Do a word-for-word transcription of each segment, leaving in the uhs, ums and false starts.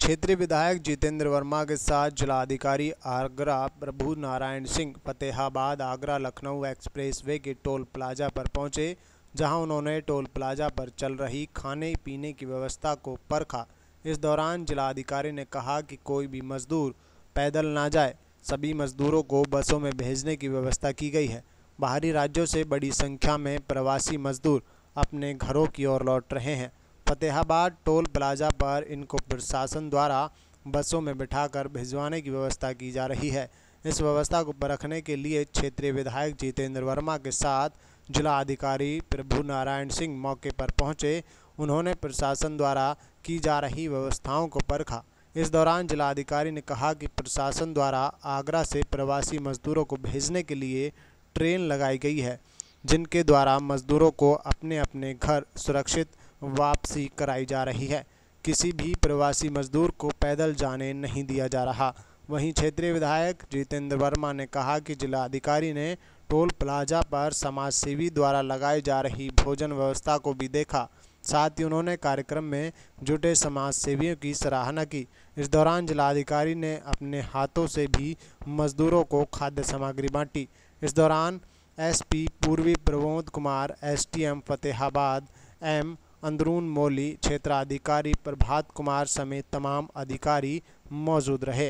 क्षेत्रीय विधायक जितेंद्र वर्मा के साथ जिलाधिकारी आगरा प्रभु नारायण सिंह फतेहाबाद आगरा लखनऊ एक्सप्रेसवे के टोल प्लाजा पर पहुंचे, जहां उन्होंने टोल प्लाजा पर चल रही खाने पीने की व्यवस्था को परखा। इस दौरान जिलाधिकारी ने कहा कि कोई भी मजदूर पैदल ना जाए, सभी मजदूरों को बसों में भेजने की व्यवस्था की गई है। बाहरी राज्यों से बड़ी संख्या में प्रवासी मजदूर अपने घरों की ओर लौट रहे हैं। फतेहाबाद टोल प्लाजा पर इनको प्रशासन द्वारा बसों में बिठाकर भिजवाने की व्यवस्था की जा रही है। इस व्यवस्था को परखने के लिए क्षेत्रीय विधायक जितेंद्र वर्मा के साथ जिला अधिकारी प्रभु नारायण सिंह मौके पर पहुंचे। उन्होंने प्रशासन द्वारा की जा रही व्यवस्थाओं को परखा। इस दौरान जिलाधिकारी ने कहा कि प्रशासन द्वारा आगरा से प्रवासी मजदूरों को भेजने के लिए ट्रेन लगाई गई है, जिनके द्वारा मजदूरों को अपने अपने घर सुरक्षित वापसी कराई जा रही है। किसी भी प्रवासी मजदूर को पैदल जाने नहीं दिया जा रहा। वहीं क्षेत्रीय विधायक जितेंद्र वर्मा ने कहा कि जिलाधिकारी ने टोल प्लाजा पर समाज सेवी द्वारा लगाई जा रही भोजन व्यवस्था को भी देखा। साथ ही उन्होंने कार्यक्रम में जुटे समाज सेवियों की सराहना की। इस दौरान जिलाधिकारी ने अपने हाथों से भी मजदूरों को खाद्य सामग्री बांटी। इस दौरान एसपी पूर्वी प्रमोद कुमार, एसटीएम फतेहाबाद एम अंदरून मौली, क्षेत्राधिकारी प्रभात कुमार समेत तमाम अधिकारी मौजूद रहे।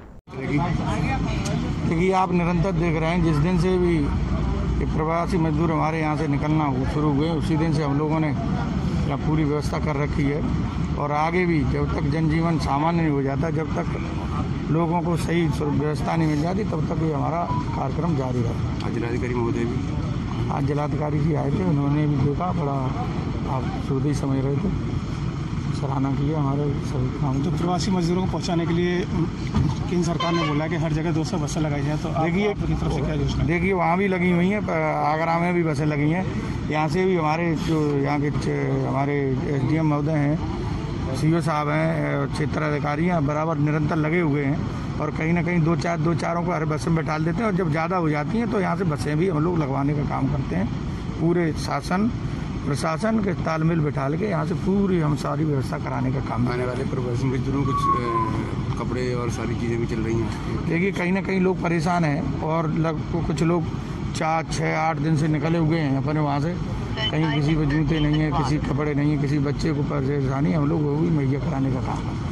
देखिए, आप निरंतर देख रहे हैं, जिस दिन से भी प्रवासी मजदूर हमारे यहाँ से निकलना शुरू हुए, उसी दिन से हम लोगों ने पूरी व्यवस्था कर रखी है। और आगे भी जब तक जनजीवन सामान्य नहीं हो जाता, जब तक लोगों को सही व्यवस्था नहीं मिल जाती, तब तक ये हमारा कार्यक्रम जारी रहता है। जिलाधिकारी महोदय भी आज जिलाधिकारी जी आए थे, उन्होंने भी देखा, बड़ा आप सुधी समझ रहे थे, सराहना की है हमारे सभी काम। तो प्रवासी मजदूरों को पहुंचाने के लिए केंद्र सरकार ने बोला कि हर जगह दो सौ बसें लगाई जाए, तो देखिए तरफ से क्या योजना? देखिए, वहाँ भी लगी हुई हैं, आगरा में भी बसें लगी हैं। यहाँ से भी हमारे जो यहाँ के हमारे एस डी एम महोदय हैं, सी ओ साहब हैं, क्षेत्राधिकारी हैं, बराबर निरंतर लगे हुए हैं। और कहीं ना कहीं दो चार दो चारों को हर बस में बैठा देते हैं, और जब ज़्यादा हो जाती हैं तो यहाँ से बसें भी हम लोग लगवाने का काम करते हैं। पूरे शासन प्रशासन के तालमेल बैठा के यहाँ से पूरी हम सारी व्यवस्था कराने का काम। आने वाले प्रवासी मजदूरों कुछ कपड़े और सारी चीज़ें भी चल रही हैं। देखिए, कहीं ना कहीं लोग परेशान हैं, और लग कुछ लोग चार छः आठ दिन से निकले हुए हैं अपने वहाँ से। कहीं किसी को जूते नहीं है, किसी कपड़े नहीं है, किसी बच्चे को परेशानी, हम लोग वो भी मुहैया कराने का काम करते हैं।